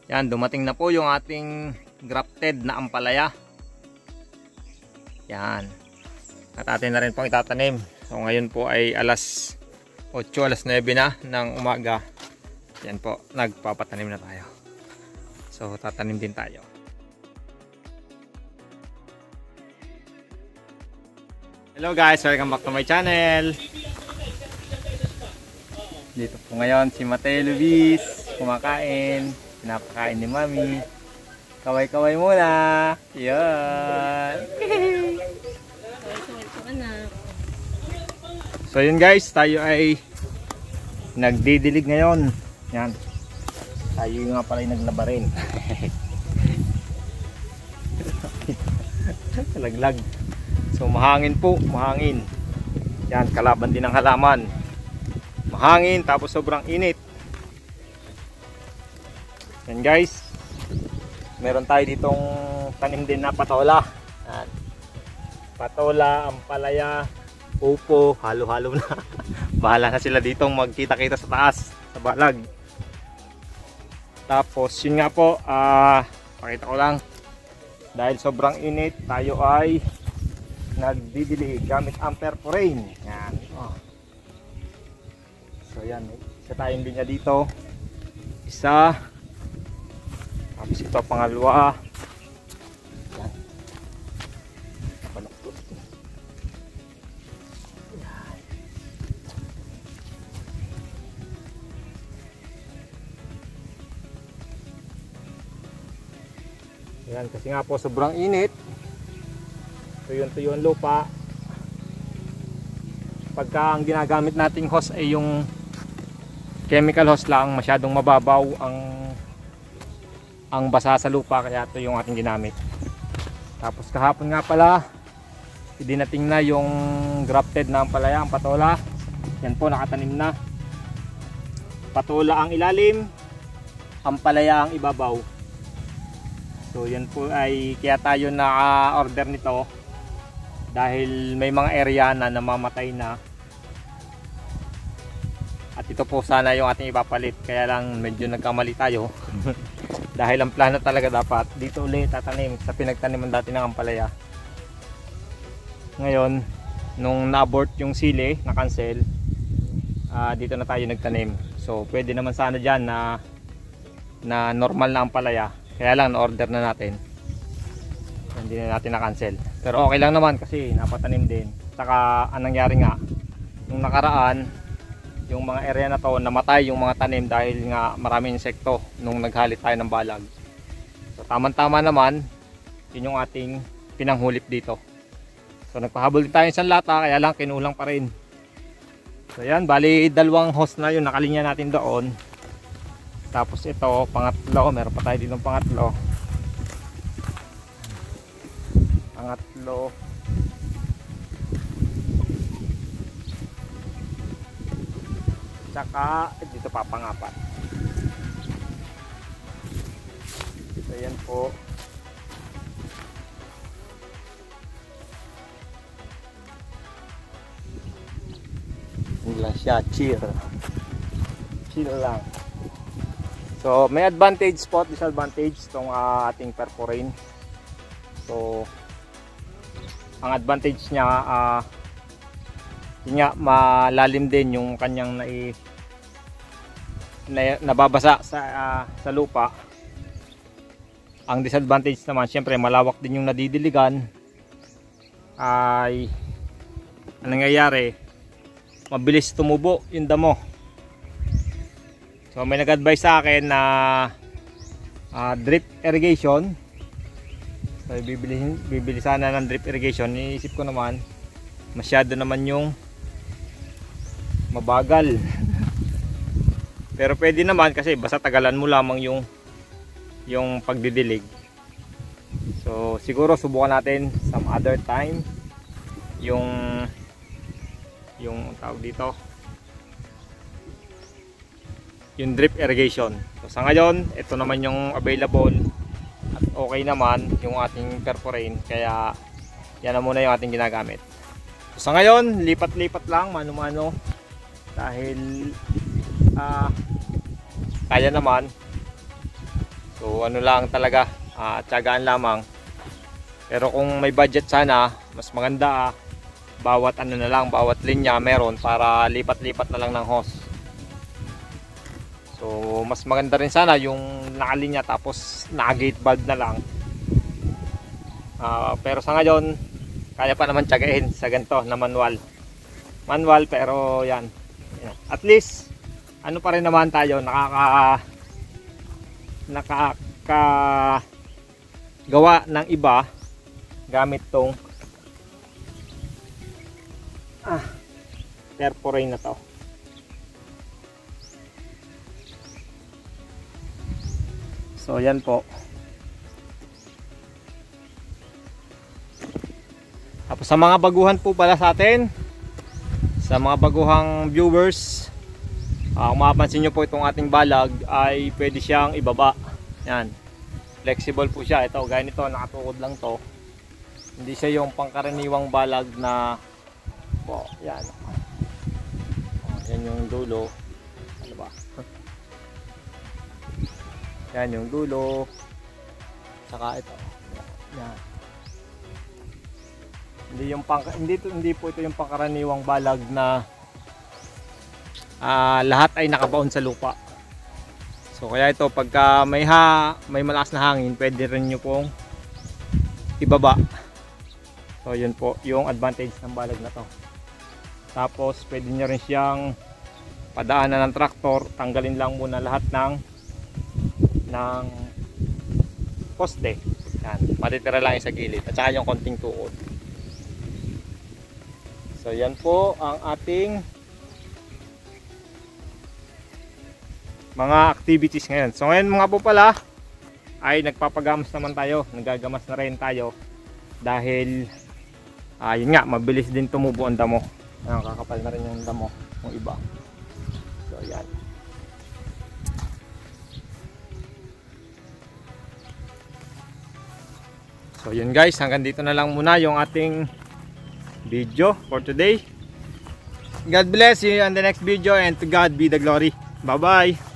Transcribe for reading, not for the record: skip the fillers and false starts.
Yan, dumating na po yung ating grafted na ampalaya. Yan. At atin na rin pong itatanim. So ngayon po ay alas 8, alas 9 na ng umaga. Yan po, nagpapatanim na tayo. So tatanim din tayo. Hello guys, welcome back to my channel. Dito po ngayon si Mateo Luis kumakain. Pinapakain ni Mami. Kaway-kaway muna. Yan. So yun guys, tayo ay nagdidilig ngayon. Yan. Tayo nga pala ay naglaba rin. Laglag. So mahangin po, mahangin. Yan, kalaban din ng halaman. Mahangin tapos sobrang init. Yan guys. Meron tayo ditong tanim din na patola. Yan. Patola, ampalaya, upo, halo-halo na. Bahala na sila ditong magkita-kita sa taas, sa balag. Tapos yun nga po, pakita ko lang. Dahil sobrang init, tayo ay nagdidilig gamit Ampere for Rain. Yan. Oh. So yan, isa tayong linya dito. Isa. Tapos ito pangalawa. Yan. Baluktot. Yan. Yan, kasi nga po sobrang init. Tuyo ang lupa. Pagka ang ginagamit nating hose ay yung chemical hose lang, masyadong mababaw ang basa sa lupa, kaya ito yung ating ginamit. Tapos kahapon nga pala idinating na yung grafted na ampalaya, ang patola. Yan po, nakatanim na. Patola ang ilalim, ampalaya ang ibabaw. So yan po ay kaya tayo na-order nito dahil may mga area na namamatay na. At ito po sana yung ating ipapalit, kaya lang medyo nagkamali tayo. Dahil ang plano talaga dapat dito ulit tatanim sa pinagtaniman dati ng ampalaya. Ngayon, nung na-abort yung sili, na-cancel, dito na tayo nagtanim. So pwede naman sana dyan na normal na ampalaya. Kaya lang na-order na natin. Hindi na natin na-cancel. Pero okay lang naman kasi napatanim din. Saka anong nangyari nga, nung nakaraan, yung mga area na to namatay yung mga tanim dahil nga maraming insekto nung naghalit tayo ng balag. So tama-tama naman, yun yung ating pinanghulip dito. So nagpahabol din tayo isang lata, kaya lang kinulang pa rin. So yan, bali dalawang hose na yun nakalinya natin doon. Tapos ito, pangatlo, meron pa tayo dito pangatlo. Pangatlo. Tsaka dito pa pangapat. So yan po. Wala siya, chill. Chill lang. So may advantage po, disadvantage itong ating perforain. So ang advantage niya, yun nga, malalim din yung kanyang nababasa sa lupa. Ang disadvantage naman, syempre malawak din yung nadidiligan. Ay ang nangyayari, mabilis tumubo yung damo. So may nag-advise sa akin na drip irrigation. So bibili sana ng drip irrigation. Iniisip ko naman, masyado naman yung mabagal. Pero pwede naman kasi basta tagalan mo lamang yung pagdidilig. So siguro subukan natin some other time yung tawag dito, yung drip irrigation. So sa ngayon, ito naman yung available at okay naman yung ating perforain, kaya yan na muna yung ating ginagamit. So sa ngayon, lipat-lipat lang mano-mano dahil kaya naman. So ano lang talaga, tiyagaan lamang. Pero kung may budget sana, mas maganda bawat ano na lang, bawat linya meron para lipat-lipat na lang ng hose. So mas maganda rin sana yung nakalinya tapos naka-gate valve na lang. Pero sa ngayon, kaya pa naman tiyagain sa ganito na manual. Manual pero yan. At least ano pa rin naman tayo gawa ng iba gamit tong perforay na to. So yan po. Tapos sa mga baguhan po pala sa atin, sa mga baguhang viewers, kung mapapansin nyo po itong ating balag ay pwede siyang ibaba. Yan, flexible po siya. Ito, gaya nito, nakatukod lang to. Hindi siya yung pangkaraniwang balag na yan. Yan yung dulo. Ano ba? Yan yung dulo. Saka ito. Yan. Hindi po ito yung pangkaraniwang balag na lahat ay nakabaon sa lupa. So kaya ito pagka may malakas na hangin, pwede rin nyo pong ibaba. So yun po yung advantage ng balag na to. Tapos pwede nyo rin siyang padaanan ng traktor, tanggalin lang muna lahat ng poste. Yan, matitira lang yung sa gilid at saka yung konting tuod. So yan po ang ating mga activities ngayon. So ngayon mga po pala ay nagpapagamas naman tayo, nagagamas na rin tayo dahil yun nga, mabilis din tumubo ang damo. Kakapal na rin yung damo ng iba. So yan. So yun guys, hanggang dito na lang muna yung ating video for today. God bless you on the next video and to God be the glory. Bye bye.